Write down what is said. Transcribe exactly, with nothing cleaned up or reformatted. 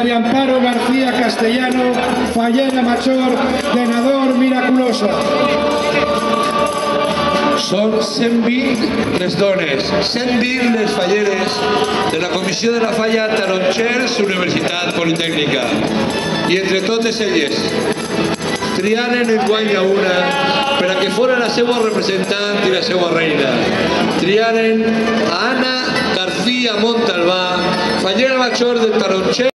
María Amparo García Castellano, fallera major, denador miraculoso. Són cent vint les dones, cent vint les falleres de la Comissió de la Falla Tarongers Universitat Politècnica. I entre totes elles triaren enguany a una per a que fora la seva representant i la seva reina. Triaren a Anna García Montalbà, fallera major del Tarongers